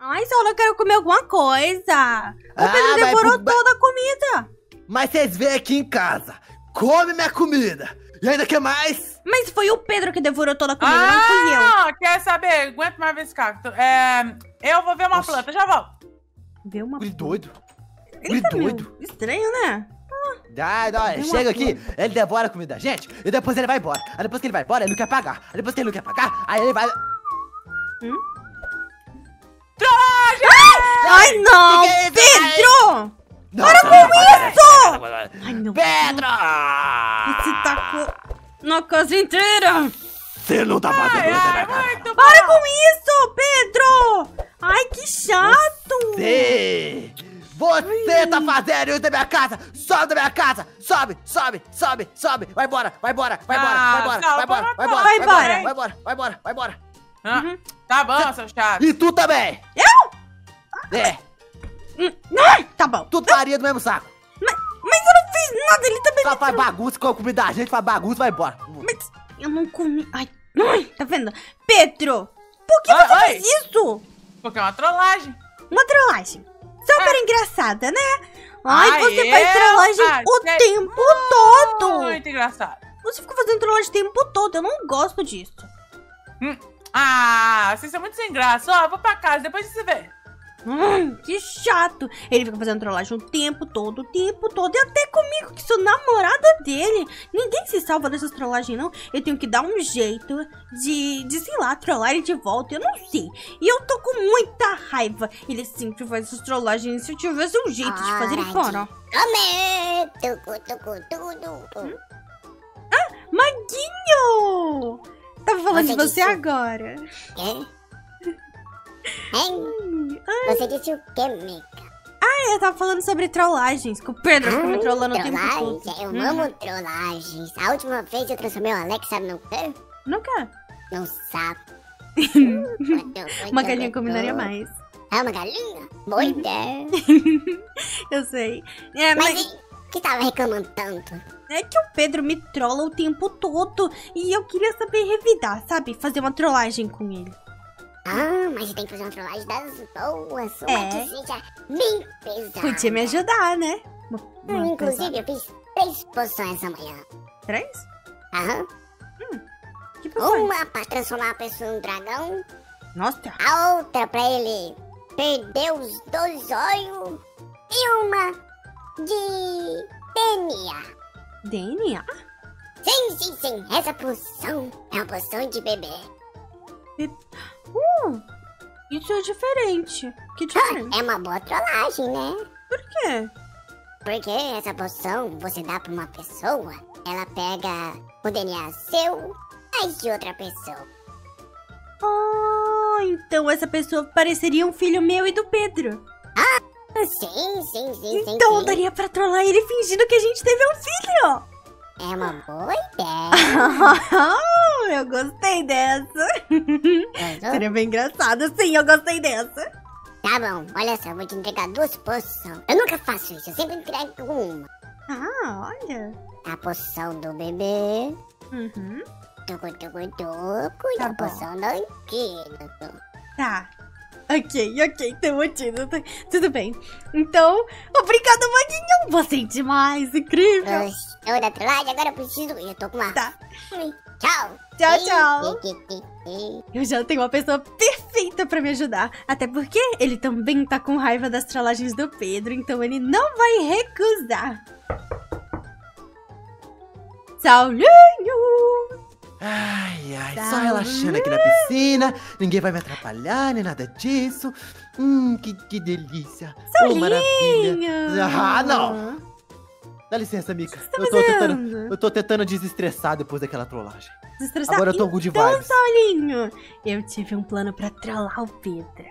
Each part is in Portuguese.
Ai, Saulo, eu quero comer alguma coisa. O Pedro devorou toda a comida. Mas vocês vêm aqui em casa, come minha comida. E ainda quer mais? Mas foi o Pedro que devorou toda a comida, não fui eu. Ah, quer saber? Aguenta mais esse cacto. Eu vou ver uma planta, já volto. Ver uma planta? Doido. Ele tá doido. Estranho, né? Chega aqui, ele devora a comida da gente e depois ele vai embora. Aí depois que ele vai embora, ele não quer pagar. Aí depois que ele não quer pagar, aí ele vai... Trollagem! Ai, não! Que é isso, Pedro! Não, Para com isso! Ai, meu Pedro! Você tacou na casa inteira! Você não tá fazendo isso, né, cara? Muito Para bom. com isso, Pedro! Ai, que chato! Você tá fazendo isso da minha casa! Sobe da minha casa! Sobe, sobe, sobe, sobe! Vai embora, vai embora, vai embora, vai embora, vai embora, vai embora, vai embora, vai embora, vai embora, vai embora! Tá bom, seu chato. E tu também! Eu? É, Tá bom. tu faria do mesmo saco! Mas eu não fiz nada, ele também Só faz bagunça com a comida da gente, faz bagunça, vai embora! Mas eu não comi... Ai, tá vendo? Pedro, por que você fez isso? Porque é uma trollagem. Uma trollagem. Super engraçada, né? Ai, você faz trollagem o tempo todo. Muito engraçado. Você fica fazendo trollagem o tempo todo, eu não gosto disso. Vocês são muito sem graça. Ó, eu vou pra casa, depois você vê. Que chato. Ele fica fazendo trollagem o tempo todo. E até comigo, que sou namorada dele. Ninguém se salva dessas trollagens, não. Eu tenho que dar um jeito de sei lá, trollar ele de volta. Eu não sei. E eu tô com muita raiva. Ele sempre faz essas trollagens. Se eu tivesse um jeito de fazer ele parar. Maguinho! Tava falando de você agora. Você disse o que, Mica? Eu tava falando sobre trollagens, com o Pedro fica me trollando o tempo todo. Eu amo trollagens. A última vez eu transformei o Alex, sabe no quê? Não quer. Num sapo. Uma galinha combinaria mais. Uma galinha? Boa ideia. Eu sei. Mas que tava reclamando tanto? É que o Pedro me trolla o tempo todo. E eu queria saber revidar, sabe? Fazer uma trollagem com ele. Mas você tem que fazer uma trollagem das boas. Uma que seja bem pesada. Podia me ajudar, né? Inclusive, eu fiz 3 poções essa manhã. 3? Que uma pra transformar a pessoa num dragão. Nossa. A outra pra ele perder os 2 olhos. E uma de DNA. DNA? Sim. Essa poção é uma poção de bebê. Isso é diferente. Que diferente? É uma boa trollagem, né? Por quê? Porque essa poção você dá pra uma pessoa, ela pega o DNA seu, mas de outra pessoa. Então essa pessoa pareceria um filho meu e do Pedro. Sim. Então daria pra trollar ele fingindo que a gente teve um filho. É uma boa ideia. Eu gostei dessa. Seria bem engraçado. Sim, eu gostei dessa. Tá bom, olha só, eu vou te entregar 2 poções. Eu nunca faço isso, eu sempre entrego uma. Olha. A poção do bebê. E a poção do antídoto. Tá. Ok, tem motivo. Tudo bem. Então, obrigado, Maguinho. Você é demais, incrível. Gostou da trollagem? Agora eu preciso ir. Eu tô com uma... Tá. Tchau. Tchau. Eu já tenho uma pessoa perfeita pra me ajudar. Até porque ele também tá com raiva das trollagens do Pedro. Então ele não vai recusar. Saulinho! Só relaxando aqui na piscina. Ninguém vai me atrapalhar, nem nada disso. Que delícia. Saulinho! Maravilha. Não! Dá licença, Mica. Eu tô tentando desestressar depois daquela trollagem. Desestressar? Agora eu tô good então, vibes. Saulinho, eu tive um plano pra trollar o Pedro.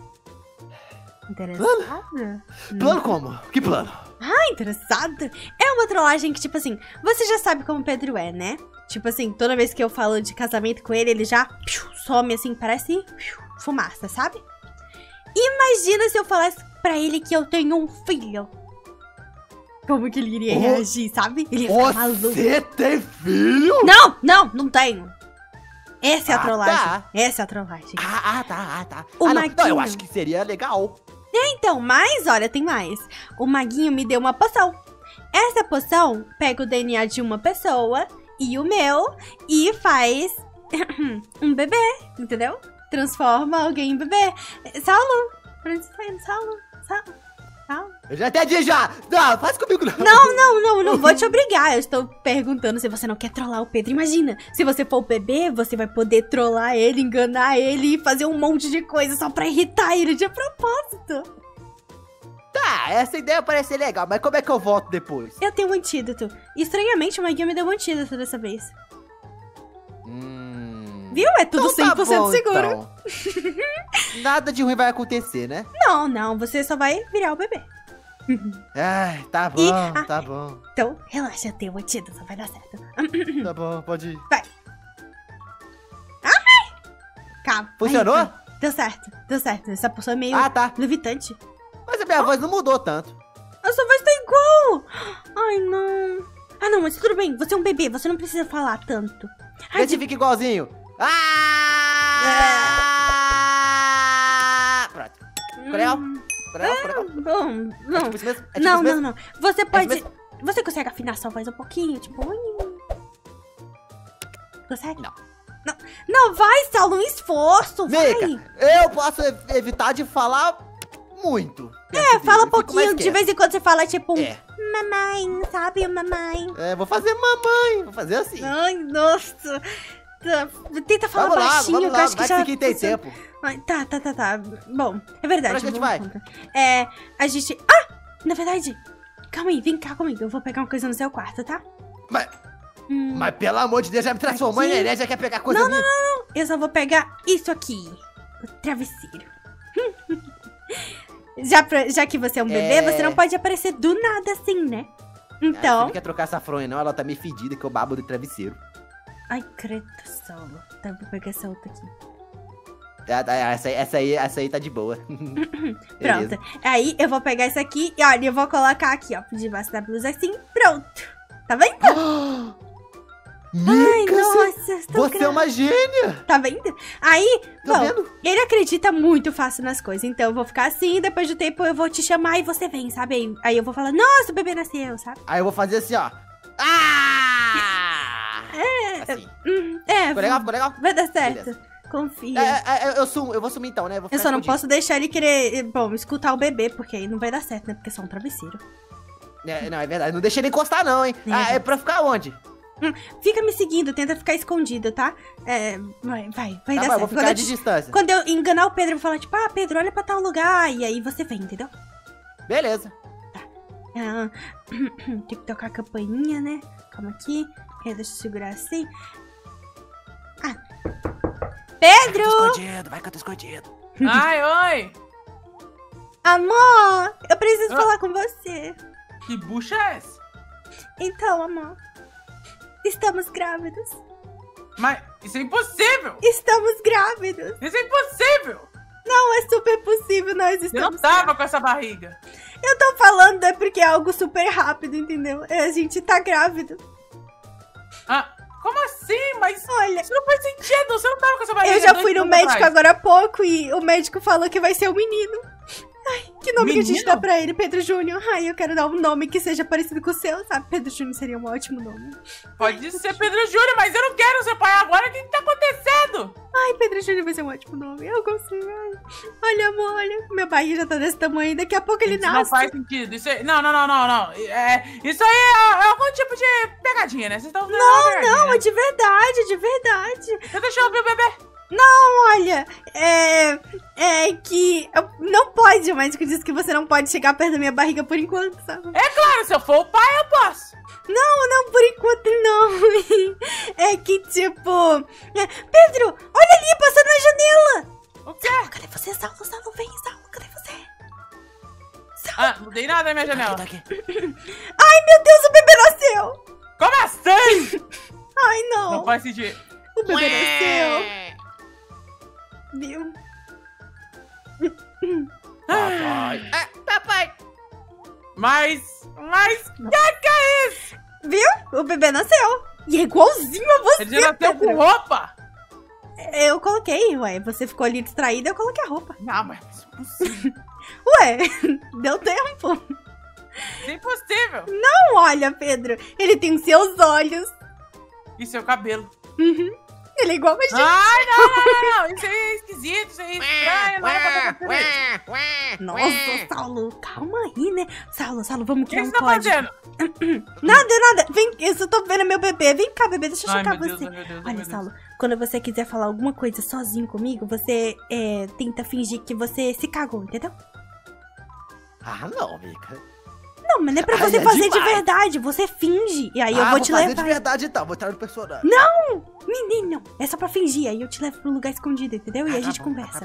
Interessado? Plano como? Que plano? Interessado? É uma trollagem que, tipo assim, você já sabe como o Pedro é, né? Tipo assim, toda vez que eu falo de casamento com ele, ele já some assim, parece fumaça, sabe? Imagina se eu falasse pra ele que eu tenho um filho. Como que ele iria reagir, sabe? Ele ia ficar maluco. Você tem filho? Não tenho. Essa é a trollagem. Tá. Essa é a trollagem. Tá. O Não, Maguinho. eu acho que seria legal. Então, mas olha, tem mais. O Maguinho me deu uma poção. Essa poção pega o DNA de uma pessoa e o meu e faz um bebê, entendeu? Transforma alguém em bebê. Saulo, pra onde você tá indo? Saulo. Eu já entendi já. Não, faz comigo não. Não vou te obrigar. Eu estou perguntando se você não quer trollar o Pedro. Imagina, se você for o bebê, você vai poder trollar ele, enganar ele e fazer um monte de coisa só pra irritar ele de propósito. Tá, essa ideia parece ser legal, mas como é que eu volto depois? Eu tenho um antídoto. Estranhamente, o Maguinho me deu um antídoto dessa vez. Viu? É tudo Então tá 100% bom, seguro. então. Nada de ruim vai acontecer, né? Não, você só vai virar o bebê. Ai, tá bom, E- tá bom. Então, relaxa, eu tenho um antídoto, vai dar certo. Tá bom, pode ir. Calma. Funcionou? Aí, deu certo. Essa poção é meio Ah, tá. levitante. Mas a minha voz não mudou tanto. A sua voz tá igual. Ai, não. Ah, não, mas tudo bem. Você é um bebê, você não precisa falar tanto. Ai, Vê se fica igualzinho. Ah! Pronto. Coreal? Coreal? Bom, É não. tipo isso mesmo? É tipo Não, isso mesmo? não. Você pode... mesmo? Você consegue afinar sua voz um pouquinho? Tipo... Consegue? Não. Não, vai, Saulo, um esforço, vai. Mica, eu posso evitar de falar muito. Fala um Eu fico mais pouquinho, de quieto. vez em quando você fala tipo... É. Mamãe, sabe, mamãe? Vou fazer mamãe. Vou fazer assim. Ai, nossa. Tá, tenta falar Vamos lá, baixinho, vamos que eu lá. acho que Vai já... que ninguém tem funciona. tempo. Ai, tá. Bom, é verdade. Pra onde a gente vamos vai? contra. A gente... na verdade... Calma aí, vem cá comigo. Eu vou pegar uma coisa no seu quarto, tá? Mas pelo amor de Deus, já me transformou em Aqui? neném, já quer pegar coisa minha. Eu só vou pegar isso aqui. O travesseiro. Já que você é um bebê, você não pode aparecer do nada assim, né? Você Então... não quer trocar essa fronha, não? Ela tá meio fedida que eu babo de travesseiro. Ai, credo, Saulo. Tá, vou pegar essa outra aqui. Essa aí tá de boa. Beleza. Pronto. Aí eu vou pegar essa aqui e olha, eu vou colocar aqui, ó, debaixo da blusa assim. Pronto. Tá vendo? Ai, Mica, nossa, estou você é uma gênia. Tá vendo? Aí, Tá bom, vendo? ele acredita muito fácil nas coisas. Então eu vou ficar assim, depois do tempo eu vou te chamar e você vem, sabe? Aí eu vou falar, nossa, o bebê nasceu, sabe? Aí eu vou fazer assim, ó. Assim. Ficou legal? Ficou legal? Vai dar certo. Beleza. Confia. Eu vou sumir então, né? Vou Eu ficar só não escondido. posso deixar ele querer, bom, escutar o bebê, porque aí não vai dar certo, né? Porque é só um travesseiro. Não, é verdade. Não deixa ele encostar, não, hein? É pra ficar onde? Fica me seguindo, tenta ficar escondido, tá? Vai Tá dar bom, eu certo. vou ficar de distância. Quando eu enganar o Pedro, eu vou falar, tipo, Pedro, olha pra tal lugar. E aí você vem, entendeu? Beleza. Tem que tocar a campainha, né? Calma aqui. Deixa eu segurar assim. Pedro! Vai que eu tô escondido. Ai, oi. Amor, eu preciso falar com você. Que bucha é essa? Então, amor, estamos grávidos. Mas isso é impossível. Estamos grávidos. Isso é impossível. Não, é super possível, nós Eu não estamos tava com essa barriga. Eu tô falando é porque é algo super rápido, entendeu? A gente tá grávido. Como assim? Mas Olha, isso não faz sentido. Você não tava com essa barriga. eu já 2 fui no minutos médico atrás. agora há pouco e o médico falou que vai ser um menino. Ai, que nome que a gente Menino? dá pra ele? Pedro Júnior. Ai, eu quero dar um nome que seja parecido com o seu, sabe? Pedro Júnior seria um ótimo nome. Pode ser Pedro Júnior, mas eu não quero ser pai agora. O que tá acontecendo? Ai, Pedro Júnior vai ser um ótimo nome. Eu consigo. Ai. Olha, amor, olha. Minha barriga já tá desse tamanho. Daqui a pouco ele Isso nasce. não faz sentido. Isso aí... Não. Isso aí é algum tipo de pegadinha, né? Vocês estão fazendo uma pegadinha, Não, né? é de verdade, de verdade. Você deixou eu ver o bebê? Olha, é que não pode, o médico disse que você não pode chegar perto da minha barriga por enquanto, sabe? É claro, se eu for o pai, eu posso. Não, por enquanto não. É que tipo... Pedro, olha ali, passando na janela. O quê? Cadê você, Saulo? Saulo, vem, Saulo, cadê você? Não dei nada na minha janela. Tá aqui. Ai, meu Deus, o bebê nasceu. Como assim? Ai, não. Não faz sentido. O bebê nasceu. Viu? Papai. Mas que é isso? Viu? O bebê nasceu. E é igualzinho a você, Ele já nasceu Pedro. com roupa. Eu coloquei, ué. Você ficou ali distraída, eu coloquei a roupa. Não, mas isso é impossível. Ué, deu tempo. Isso é impossível. Não, olha, Pedro. Ele tem os seus olhos. E seu cabelo. Ele é igual a gente. Ai, não. Isso aí é esquisito, isso aí é estranho. Não é pra fazer isso. Nossa, Saulo, calma aí, né? Saulo, vamos O que criar você um tá código. fazendo? Nada. Vem, eu só tô vendo meu bebê. Vem cá, bebê, deixa eu Ai, chocar meu Deus, você. ai, meu Deus, ai, Olha, meu Deus. Saulo, quando você quiser falar alguma coisa sozinho comigo, você tenta fingir que você se cagou, entendeu? Ah, não, Mica. Não, mas não é pra Ai, você é fazer de demais. verdade. Você finge. E aí eu vou te fazer levar. de verdade então, vou entrar no personagem. Menino, é só pra fingir. Aí eu te levo pro lugar escondido, entendeu? E a gente conversa.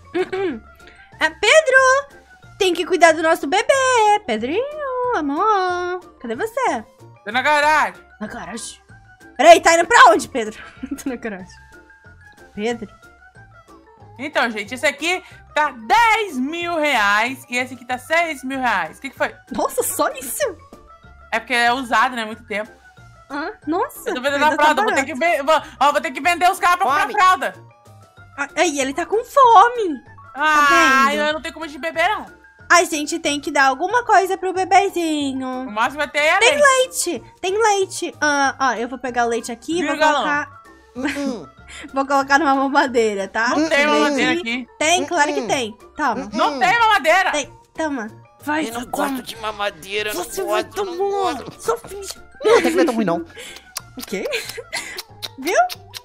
Pedro! Tem que cuidar do nosso bebê. Pedrinho, amor. Cadê você? Tô na garagem. Na garagem. Peraí, tá indo pra onde, Pedro? Tô na garagem. Pedro? Então, gente, esse aqui tá 10 mil reais e esse aqui tá 6 mil reais. O que foi? Nossa, só isso? É porque é usado, né? Muito tempo. Ah, nossa. Eu tô vendendo ainda a tá fralda, vou ter, barato. vou ter que vender os caras pra comprar Fome. fralda. Aí ele tá com fome. Ah, vendo? eu não tenho como de beber, não. A gente tem que dar alguma coisa pro bebezinho. O máximo vai ter é Tem leite. Tem leite. Eu vou pegar o leite aqui e Vira vou o galão. colocar... Vou colocar numa mamadeira, tá? Não tem Leite. mamadeira aqui. Tem, claro que tem. Toma. Não tem mamadeira. Tem. Toma. Vai, Eu não só gosto toma. de mamadeira, não Você vai gosto, não tomar. gosto. Só finge. Não, até que não é tão ruim, não. O quê? Viu?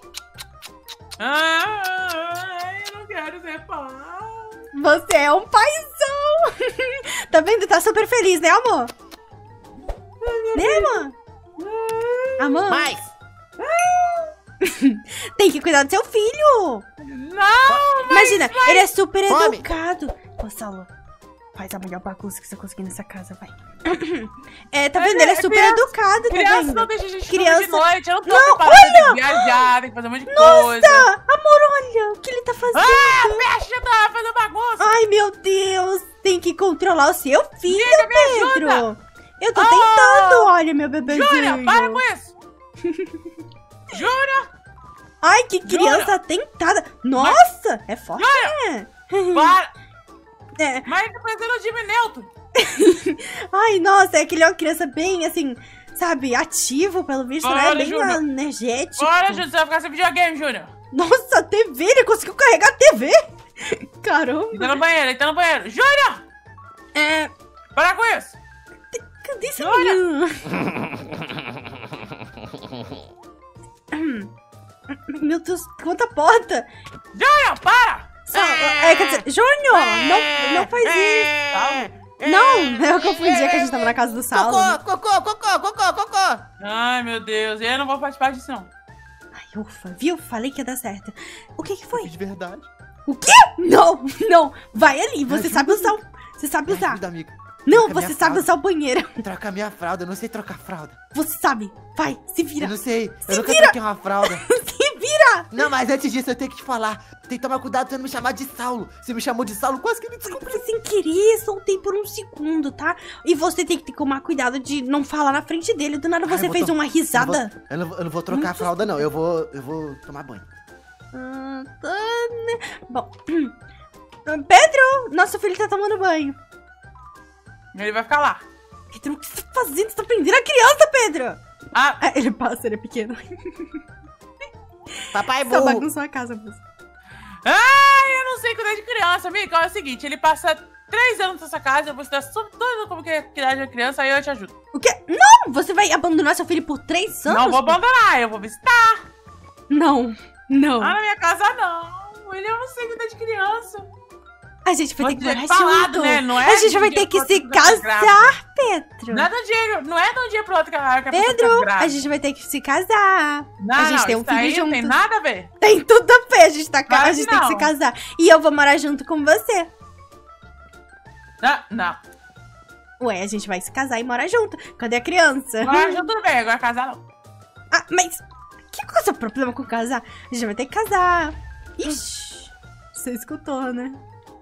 Eu não quero ser pai. Você é um paizão. Tá vendo? Tá super feliz, né, amor? Né, amor? Amor? Mais! Tem que cuidar do seu filho. Não, Imagina, ele é super Fome. educado. Ô, Saulo, faz a melhor bagunça que você conseguir nessa casa, vai. Tá vendo? Ele é super criança- educado, tá criança vendo? não deixa a gente Criança- dormir de noite. Eu não tô Não, preparada de viajar, tem que fazer um monte de coisa. Amor, olha o que ele tá fazendo. Ah, fecha, já tá fazendo bagunça. Ai, meu Deus. Tem que controlar o seu filho, Diga, me Pedro. ajuda. Eu tô tentando, olha, meu bebezinho. Júlia, para com isso. Júlia, Ai, que criança tentada. Nossa, é forte, né? para. É. Mas tá parecendo o Jimmy Neutron. Ai, nossa, é que ele é uma criança bem, assim, sabe, ativo, pelo visto, né? Bora, Bem Júnior. energético. Bora, Júlia, você vai ficar sem videogame, Júlia. Nossa, a TV, ele conseguiu carregar a TV. Caramba. Ele tá no banheiro, ele tá no banheiro. Júlia, para com isso. Cadê esse Olha. menino? Meu Deus, quanta porta. Júlia, para. Quer dizer, Júnior, não faz isso. Não, eu confundi que a gente tava na casa do Saulo. Cocô! Ai, meu Deus, eu não vou participar disso, não. Ai, ufa, viu? Falei que ia dar certo. O que foi? De verdade. O quê? Não, vai ali, você sabe usar. Você sabe usar. Ajuda, amiga. Não, Troca você minha sabe fralda. usar o banheiro. Troca minha fralda, eu não sei trocar fralda. Você sabe. Vai, se vira. Eu não sei, Se eu nunca vira. troquei uma fralda. Se vira. Não, mas antes disso eu tenho que te falar. Tem que tomar cuidado pra não me chamar de Saulo. Você me chamou de Saulo, quase que me desculpa. Foi sem querer, soltei por um segundo, tá? E você tem que tomar cuidado de não falar na frente dele. Do nada você eu vou fez to- uma risada. Eu não vou trocar a fralda, não. Eu vou tomar banho. Bom. Pedro, nosso filho tá tomando banho. Ele vai ficar lá. Pedro, o que você tá fazendo? Você tá prendendo a criança, Pedro! Ah, Ele passa, ele é pequeno. Papai Só burro. bagunçou a casa, moço. ai, eu não sei cuidar de criança, amiga. É o seguinte, ele passa 3 anos nessa casa, eu vou estudar sobre tudo como que é cuidar de uma criança, aí eu te ajudo. O quê? Não! Você vai abandonar seu filho por 3 anos? Não vou abandonar, eu vou visitar. Não. Ah, na minha casa não. Ele eu não sei cuidar de criança. A gente vai Vou ter que morar ter falado, junto. né? Não é A gente de vai um ter dia que pro se outro que vai ficar casar, Pedro. Não é de um dia pro outro que a pessoa Pedro, fica grávida. a gente vai ter que se casar. Não, a gente não, tem um isso filho aí junto. não tem nada a ver. Tem tudo a ver, a gente, tá, Claro a que gente tem que se não. casar. E eu vou morar junto com você. Não. Ué, a gente vai se casar e morar junto. Cadê a criança? Agora já tudo bem, agora casar não. Ah, mas que qual é o seu problema com casar? A gente vai ter que casar. Ixi, você escutou, né?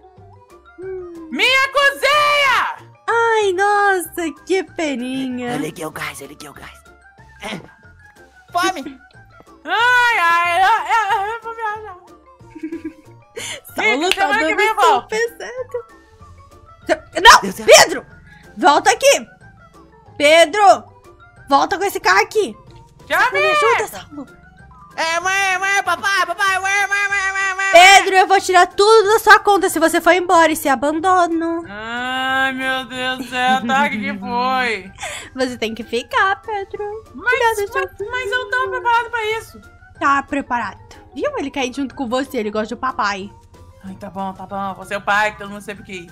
Minha cozinha! Ai, nossa, que peninha. Eu liguei o gás. Fome! Ai, eu vou viajar. Saulo tá semana que dando vem eu volto. super certo. Não, Deus, Pedro! Volta aqui! Pedro! Volta com esse carro aqui! Tchau, Me ajuda, Saulo! Mãe, papai, mãe. Pedro, eu vou tirar tudo da sua conta se você for embora e se abandono. Ai, meu Deus do céu, tá? O que foi? Você tem que ficar, Pedro. Mas eu não tava preparado pra isso. Tá preparado. Viu? Ele quer ir junto com você, ele gosta do papai. Ai, tá bom. Você é o pai, que todo mundo sempre quis.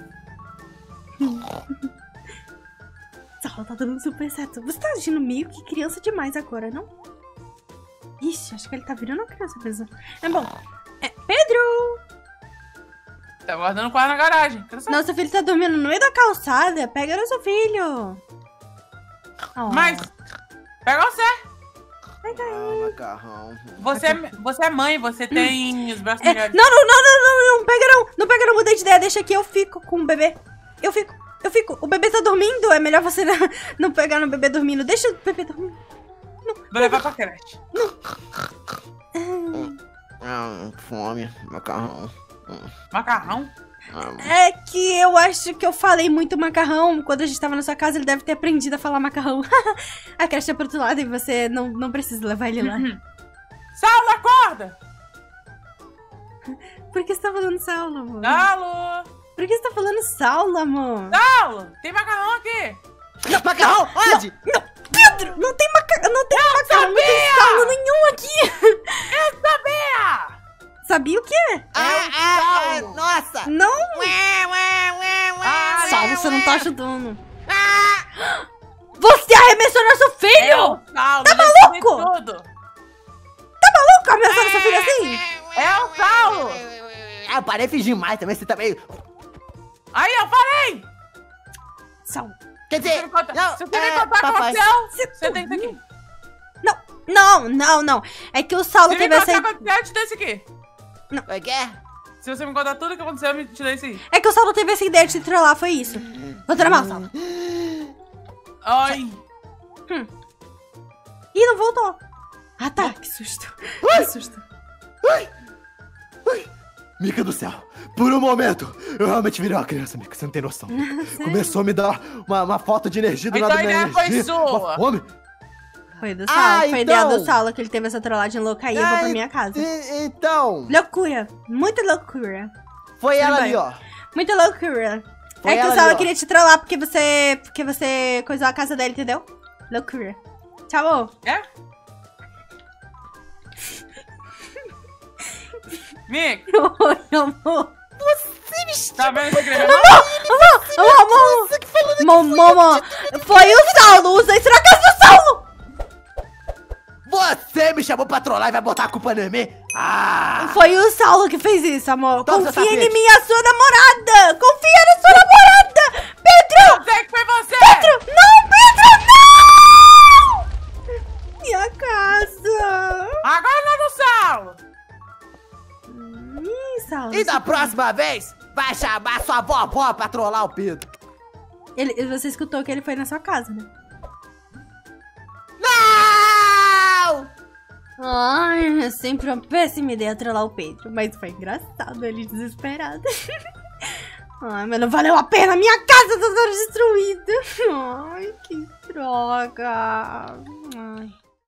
Saulo tá dando super certo. Você tá agindo meio que criança demais agora, não? Ixi, acho que ele tá virando uma criança mesmo. É bom. Pedro! Tá guardando o quarto na garagem. Nosso filho tá dormindo no meio da calçada. Pega nosso filho. Oh. Mas, pega você. Macarrão. Você é mãe, você tem os braços melhores. Não, pega não. Não pega não, mudei de ideia. Deixa aqui, eu fico com o bebê. Eu fico. O bebê tá dormindo. É melhor você não pegar no bebê dormindo. Deixa o bebê dormir. Vou levar pra creche. Fome, macarrão. Macarrão? É que eu acho que eu falei muito macarrão. Quando a gente tava na sua casa, ele deve ter aprendido a falar macarrão. A creche é pro outro lado e você não precisa levar ele lá. Saulo, acorda! Por que você tá falando Saulo, amor? Saulo! Por que você tá falando Saulo, amor? Saulo! Tem macarrão aqui! Não, macarrão, onde? Não, Pedro! Não tem macarrão, não tem Saulo nenhum aqui! Eu sabia! Sabia o quê? Nossa! Não! Ah, Saulo, você não tá ajudando. Você arremessou nosso filho! Saulo, Tá decidi maluco? Tudo. Nunca arremessou nosso filho assim? É o Saulo! Eu parei de fingir mais também, você também. Aí, eu falei! Saulo. Quer dizer, Se você me contar o que papai. aconteceu, você tem isso aqui. Não. É que o Saulo Se me teve contar essa... o que aconteceu, eu te dou esse aqui. O quê? Se você me contar tudo o que aconteceu, eu te dou esse aí. É que o Saulo teve essa ideia de te trollar, foi isso. Vou tramar o Saulo. Ai. Ih, não voltou. Ah, tá. Que susto. Que susto. Mica do céu, por um momento, eu realmente virei uma criança, Mica, você não tem noção. Começou a me dar uma falta de energia do Então nada a da ideia foi energia. sua. Uma fome. Foi do Saulo. Foi ideia então. do Saulo que ele teve essa trollagem louca aí. Eu vou pra minha casa. Então, Loucura. Muita loucura. foi ela bem. ali, ó. Muita loucura. Foi É que o ela Saulo ali, ó. queria te trollar porque você coisou a casa dele, entendeu? Loucura. Tchau, amor. É? Mick, Oi, amor. tá vendo esse escreveu? Amor, foi o Saulo. Usa isso na casa do Saulo. Você me chamou pra trollar e vai botar a culpa em mim? Ah! Foi o Saulo que fez isso, amor. Toma, seu Confia em tapete. mim, a sua namorada. Confia na sua namorada. Pedro! Eu sei que foi você! Pedro! Não, Pedro, não! Minha casa. Agora não é do Saulo! Ih, Saulo. E da próxima vez, vai chamar sua vovó pra trollar o Pedro. Você escutou que ele foi na sua casa, né? Não! Ai, é sempre uma péssima ideia trollar o Pedro. Mas foi engraçado, ele desesperado. Ai, mas não valeu a pena. Minha casa tá toda destruída. Ai, que droga. Ai.